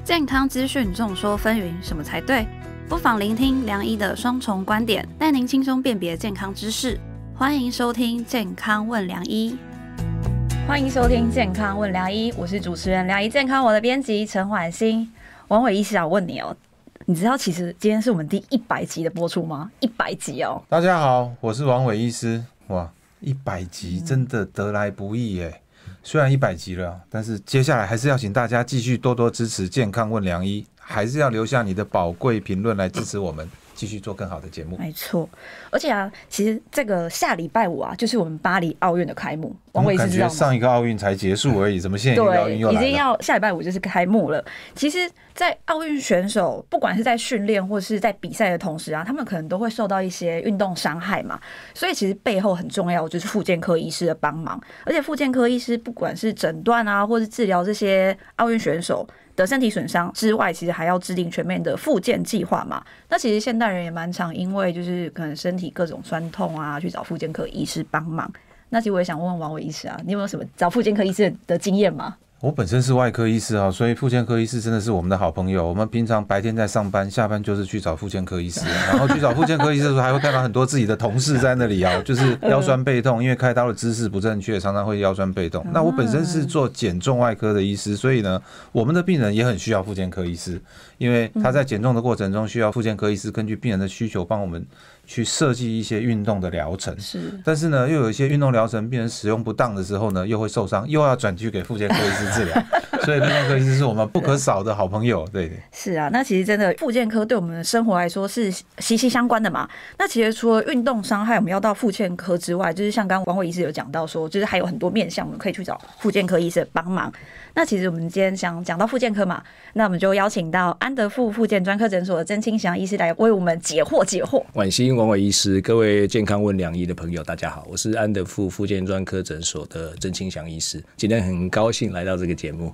健康资讯众说纷纭，什么才对？不妨聆听梁医的双重观点，带您轻松辨别健康知识。欢迎收听健康问梁医。欢迎收听健康问梁医，我是主持人梁医健康我的编辑陈婉欣。王伟医师啊，我问你哦，你知道其实今天是我们第100集的播出吗？100集哦。 大家好，我是王伟医师。哇，100集真的得来不易耶。虽然100集了，但是接下来还是要请大家继续多多支持健康问梁医，还是要留下你的宝贵评论来支持我们继续做更好的节目。 没错，而且啊，其实这个下礼拜五啊，就是我们巴黎奥运的开幕。王伟医师知道吗？ 感觉上一个奥运才结束而已，怎么现在一个奥运又来了？ 已经要下礼拜五就是开幕了。其实，在奥运选手不管是在训练或是在比赛的同时啊，他们可能都会受到一些运动伤害嘛，所以其实背后很重要就是复健科医师的帮忙。而且复健科医师不管是诊断啊，或是治疗这些奥运选手的身体损伤之外，其实还要制定全面的复健计划嘛。那其实现代人也蛮常因为就是可能身体各种酸痛啊，去找复健科医师帮忙。那其实我也想问问王伟医师啊，你有没有什么找复健科医师的经验吗？ 我本身是外科医师啊，所以复健科医师真的是我们的好朋友。我们平常白天在上班，下班就是去找复健科医师，然后去找复健科医师的时候，还会看到很多自己的同事在那里啊，就是腰酸背痛，因为开刀的姿势不正确，常常会腰酸背痛。那我本身是做减重外科的医师，所以呢，我们的病人也很需要复健科医师，因为他在减重的过程中需要复健科医师根据病人的需求帮我们去设计一些运动的疗程。但是呢，又有一些运动疗程病人使用不当的时候呢，又会受伤，又要转去给复健科医师治疗。所以复健科医师是我们不可少的好朋友。对， 是啊，那其实真的复健科对我们的生活来说是息息相关的嘛。那其实除了运动伤害我们要到复健科之外，就是像刚刚王伟医师有讲到说，就是还有很多面向我们可以去找复健科医师的帮忙。那其实我们今天想讲到复健科嘛，那我们就邀请到安德富复健专科诊所的曾清祥医师来为我们解惑。 婉欣、王伟医师，各位健康问梁医的朋友，大家好，我是安德富复健专科诊所的曾清祥医师，今天很高兴来到这个节目。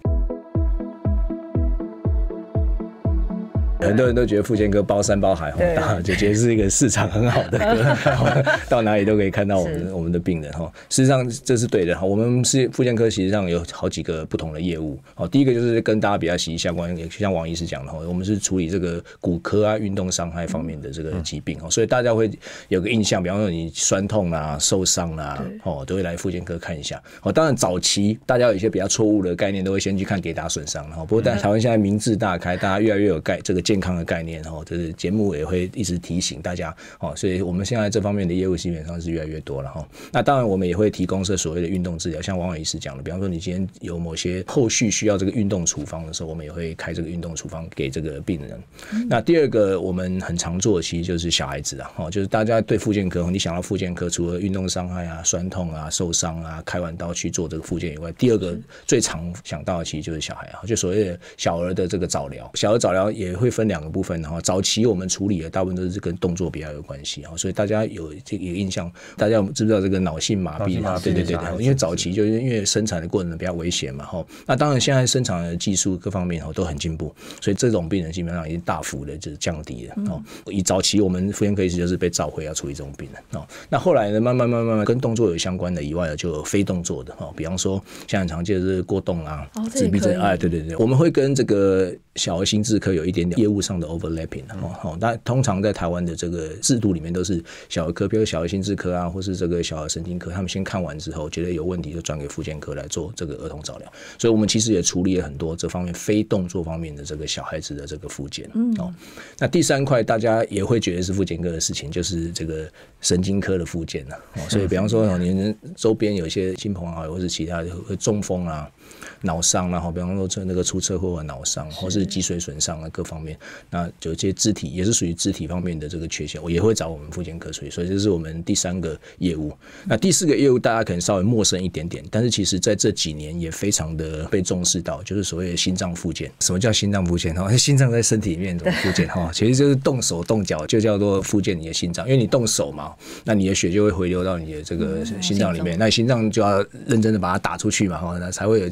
很多人都觉得复健科包山包海，就觉得是一个市场很好的科，到哪里都可以看到我们的病人。事实上这是对的，我们是复健科，实际上有好几个不同的业务。第一个就是跟大家比较息息相关，像王医师讲的，我们是处理这个骨科啊、运动伤害方面的这个疾病，所以大家会有个印象，比方说你酸痛啊、受伤啊，都会来复健科看一下。当然早期大家有一些比较错误的概念，都会先去看跌打损伤。不过但台湾现在民智大开，大家越来越有这个健康的概念，就是节目也会一直提醒大家，所以我们现在这方面的业务基本上是越来越多了。那当然我们也会提供所谓的运动治疗，像王伟医师讲的，比方说你今天有某些后续需要这个运动处方的时候，我们也会开这个运动处方给这个病人。那第二个我们很常做的其实就是小孩子啊，就是大家对复健科，你想到复健科除了运动伤害啊、酸痛啊、受伤啊、开完刀去做这个复健以外，第二个最常想到的其实就是小孩啊，就所谓的小儿的这个早疗。小儿早疗也会分2个部分，早期我们处理的大部分都是跟动作比较有关系，所以大家有这个印象，大家知不知道这个脑性麻痹？对，因为早期就是因为生产的过程比较危险嘛，那当然现在生产的技术各方面都很进步，所以这种病人基本上已经大幅的就是降低了。以早期我们复健科医师就是被召回要处理这种病人，那后来呢，慢慢跟动作有相关的以外，就有非动作的，比方说现在很常见的是过动啊、自闭症，对，我们会跟这个小儿心智科有一点点业务上的 overlapping，那通常在台湾的这个制度里面都是小儿科，比如小儿心智科啊，或是这个小儿神经科，他们先看完之后觉得有问题就转给复健科来做这个儿童早疗，所以我们其实也处理了很多这方面非动作方面的这个小孩子的这个复健。那第3块大家也会觉得是复健科的事情，就是这个神经科的复健所以比方说你周边有一些亲朋好友或是其他的中风啊、脑伤啊，比方说那个出车祸的脑伤，或是脊髓损伤啊各方面，那有些肢体也是属于肢体方面的这个缺陷，我也会找我们复健科处理，所以这是我们第3个业务。那第4个业务大家可能稍微陌生一点点，但是其实在这几年也非常的被重视到，就是所谓的心脏复健。什么叫心脏复健？心脏在身体里面怎么复健？其实就是动手动脚就叫做复健你的心脏，因为你动手嘛，那你的血就会回流到你的这个心脏里面，那心脏就要认真的把它打出去嘛，那才会有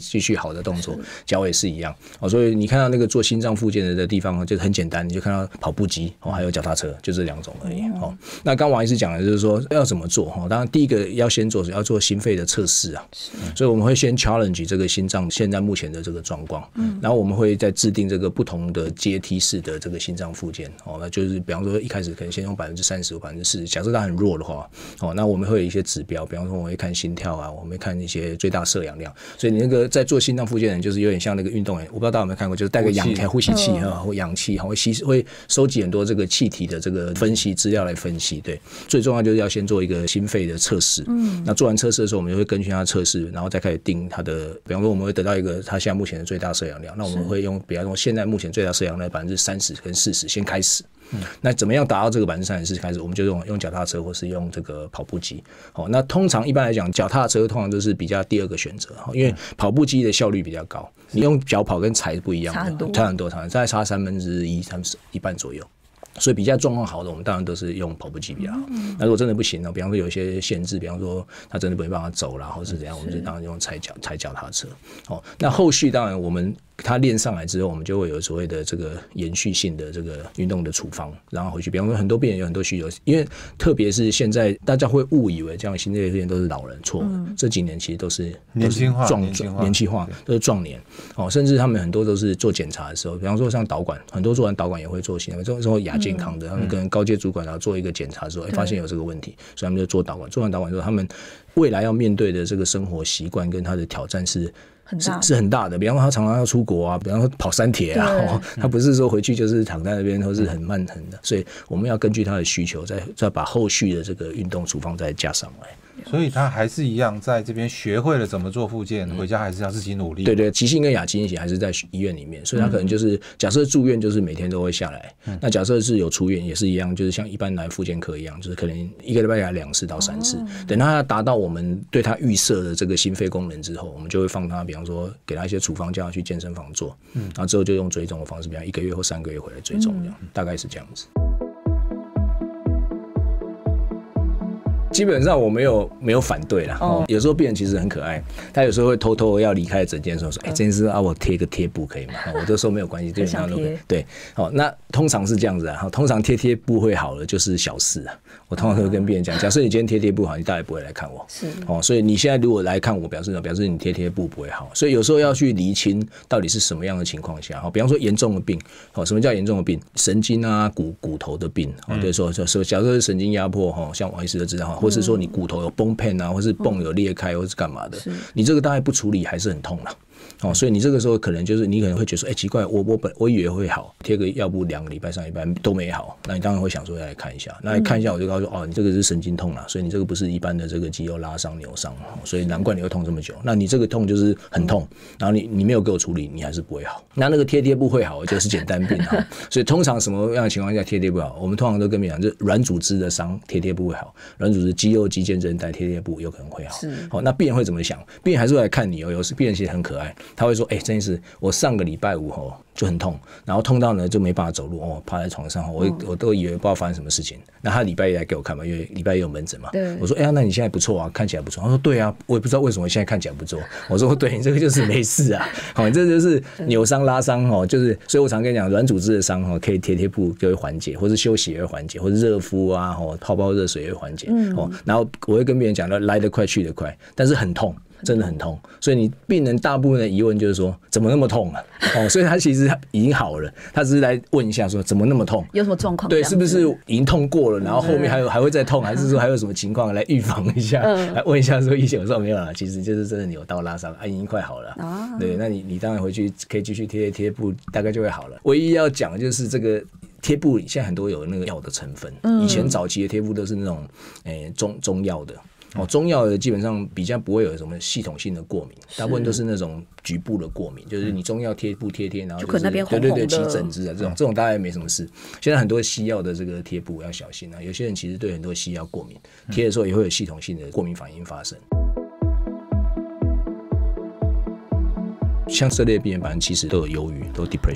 继续好的动作，脚也是一样所以你看到那个做心脏复健的地方就是很简单，你就看到跑步机还有脚踏车，就这2种而已那刚王医师讲的就是说要怎么做当然第一个要先做要做心肺的测试啊，所以我们会先 challenge 这个心脏现在目前的这个状况，然后我们会再制定这个不同的阶梯式的这个心脏复健那就是比方说一开始可能先用30%或40%，假设它很弱的话那我们会有一些指标，比方说我们会看心跳啊，我们会看一些最大摄氧量，所以你那个在做心脏复健的人就是有点像那个运动员，我不知道大家有没有看过，就是带个呼吸器或氧气会收集很多这个气体的这个分析资料来分析。对，最重要就是要先做一个心肺的测试，那做完测试的时候我们就会根据它的测试，然后再开始定它的，比方说我们会得到一个它现在目前的最大摄氧量，那我们会用比方说现在目前最大摄氧量30%跟40%先开始，那怎么样达到这个30%开始，我们就用脚踏车或是用这个跑步机那通常一般来讲脚踏车通常都是比较第2个选择，因为跑步机的效率比较高，你用脚跑跟踩是不一样的，差很多，大概差1/3一半左右，所以比较状况好的我们当然都是用跑步机比较好，那如果真的不行比方说有一些限制，比方说他真的没办法走啦或是怎样，我们就当然用踩脚踏车那后续当然我们他练上来之后，我们就会有所谓的这个延续性的这个运动的处方，然后回去。比方说，很多病人有很多需求，因为特别是现在大家会误以为这样心肺复健都是老人，错。这几年其实都是年轻化， 都是壮年甚至他们很多都是做检查的时候，比方说像导管，很多做完导管也会做心肺，这种亚健康的，他们跟高阶主管然后做一个检查的时候，发现有这个问题，所以他们就做导管。做完导管之后，他们未来要面对的这个生活习惯跟他的挑战是很大的，比方说他常常要出国啊，比方说跑3铁啊他不是说回去就是躺在那边或是很慢腾的，所以我们要根据他的需求再把后续的这个运动处方再加上来。 所以他还是一样在这边学会了怎么做复健，回家还是要自己努力。 对，急性跟亚急性期还是在医院里面，所以他可能就是假设住院就是每天都会下来，那假设是有出院也是一样，就是像一般来复健科一样，就是可能1个礼拜来2次到3次，等他达到我们对他预设的这个心肺功能之后，我们就会放他，比方说给他一些处方，叫他去健身房做，然后之后就用追踪的方式，比方1个月或3个月回来追踪这样，大概是这样子。基本上我没有反对啦有时候病人其实很可爱，他有时候会偷偷要离开诊间的时候说这件事我贴个贴布可以吗我就说没有关系，基本上都可以。对那通常是这样子通常贴布会好了就是小事我通常都会跟病人讲，假设你今天贴布好，你大概不会来看我，是所以你现在如果来看我，表示你贴布不会好，所以有时候要去厘清到底是什么样的情况下比方说严重的病什么叫严重的病？神经啊骨头的病对说假设是神经压迫像王医师都知道或是说你骨头有崩片或是泵有裂开或是干嘛的，你这个大概不处理还是很痛所以你这个时候可能就是你可能会觉得说奇怪，我以为会好，贴个药布2个礼拜3个礼拜都没好，那你当然会想说要来看一下，那来看一下我就告诉你这个是神经痛所以你这个不是一般的这个肌肉拉伤扭伤所以难怪你会痛这么久，那你这个痛就是很痛，然后你没有给我处理，你还是不会好。那个贴布会好就是简单病所以通常什么样的情况下贴布好？我们通常都跟病人讲，就软组织的伤贴布会好，软组织肌肉肌腱韧带贴布有可能会好。那病人会怎么想？病人还是会来看你有时病人其实很可爱，他会说这件事我上个礼拜5就很痛，然后痛到呢就没办法走路趴在床上我都以为不知道发生什么事情，那他礼拜1来给我看嘛，因为礼拜1有门诊嘛，我说那你现在不错看起来不错，他说对啊，我也不知道为什么现在看起来不错，我说对，你这个就是没事这就是扭伤拉伤就是所以我常跟你讲，软组织的伤可以贴布就会缓解，或是休息也会缓解，或是热敷泡泡热水也会缓解然后我会跟病人讲来得快去得快，但是很痛，真的很痛，所以你病人大部分的疑问就是说怎么那么痛所以他其实已经好了，他只是来问一下说怎么那么痛， 有什么状况？ 对，是不是已经痛过了，然后后面还会再痛，还是说还有什么情况来预防一下？来问一下说医生，我说没有啦，其实就是真的扭到拉伤已经快好了对，那你当然回去可以继续贴布，大概就会好了。唯一要讲的就是这个贴布现在很多有那个药的成分，以前早期的贴布都是那种中药的中药的基本上比较不会有什么系统性的过敏，大部分都是那种局部的过敏，就是你中药贴布贴，然后就是对起疹子这种大概没什么事。现在很多西药的这个贴布要小心有些人其实对很多西药过敏，贴的时候也会有系统性的过敏反应发生。像这类病人其实都有忧郁，都有 depression。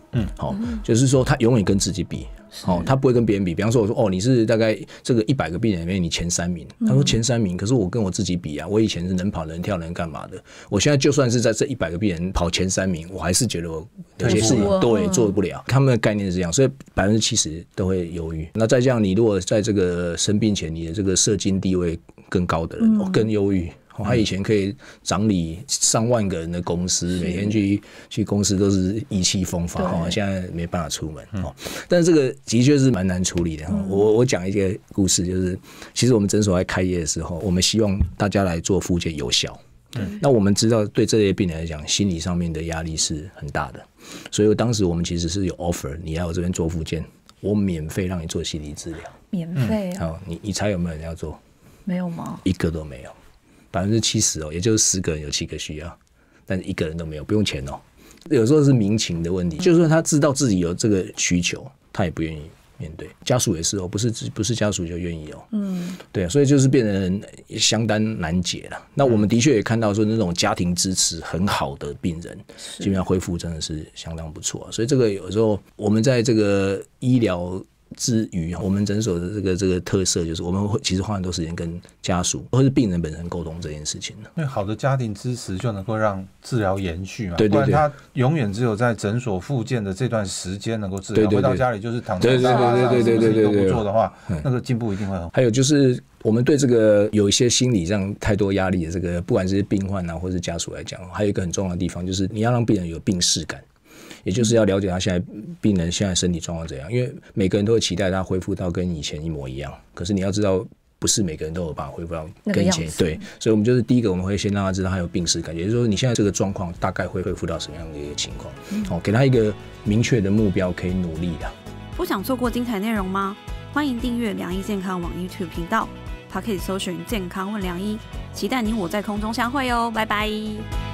就是说他永远跟自己比。他不会跟别人比，比方说我说你是大概这个100个病人里面你前3名，他说前3名，可是我跟我自己比啊，我以前是能跑能跳能干嘛的，我现在就算是在这100个病人跑前3名，我还是觉得我有些事情对做不了。他们的概念是这样，所以70%都会忧郁。那再这样，你如果在这个生病前，你的这个社经地位更高的人，更忧郁。他以前可以掌理上万个人的公司，每天去公司都是意气风发，现在没办法出门。但是这个的确是蛮难处理的。我讲一个故事，就是其实我们诊所在开业的时候，我们希望大家来做复健有效。那我们知道对这类病人来讲，心理上面的压力是很大的，所以当时我们其实是有 offer， 你来我这边做复健，我免费让你做心理治疗。 免费啊？ 你猜有没有人要做？ 没有吗？ 一个都没有。70%也就是10个人有7个需要，但是1个人都没有，不用钱哦。有时候是民情的问题，就是说他知道自己有这个需求，他也不愿意面对。家属也是哦，不是家属就愿意哦。对，所以就是变成相当难解了。那我们的确也看到说那种家庭支持很好的病人，基本上恢复真的是相当不错。所以这个有时候我们在这个医疗之余，我们诊所的这个特色就是我们会其实花很多时间跟家属或是病人本身沟通这件事情。 因为好的家庭支持就能够让治疗延续嘛， 对， 不然他永远只有在诊所复健的这段时间能够治疗，回到家里就是躺在沙发上，什么事情都不做的话，那个进步一定会很好。 还有就是我们对这个有一些心理上太多压力的这个，不管是病患啊或是家属来讲，还有一个很重要的地方就是你要让病人有病识感。也就是要了解他现在病人现在身体状况怎样，因为每个人都会期待他恢复到跟以前一模一样，可是你要知道不是每个人都有办法恢复到跟以前对，所以我们就是第一个我们会先让他知道他有病识感，也就是说你现在这个状况大概会恢复到什么样的一个情况，给他一个明确的目标可以努力的。 不想错过精彩内容吗？欢迎订阅良医健康网 YouTube 频道，它可以搜寻健康问良医，期待你我在空中相会哦，拜拜。